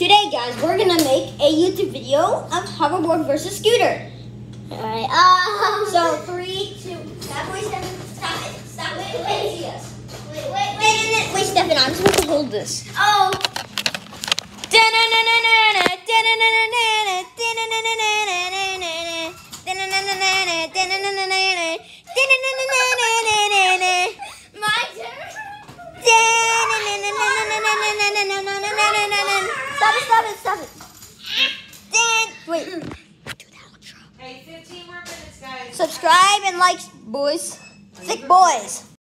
Today, guys, we're gonna make a YouTube video of hoverboard versus scooter. Alright, so 3, 2, stop, wait, Stephen, stop it, stop it, wait, Stephen, I'm supposed to hold this. Oh. Stop it. Wait. Do the outro. Hey, 15 more minutes, guys. Subscribe and like, boys. Thick boys.